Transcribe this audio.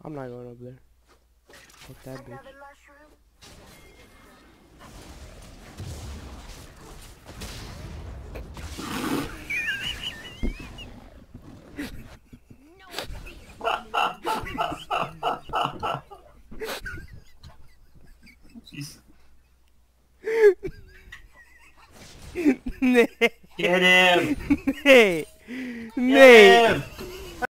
I'm not going over there. Fuck that bitch. Jeez. Nate. Get him! Nate. Get him!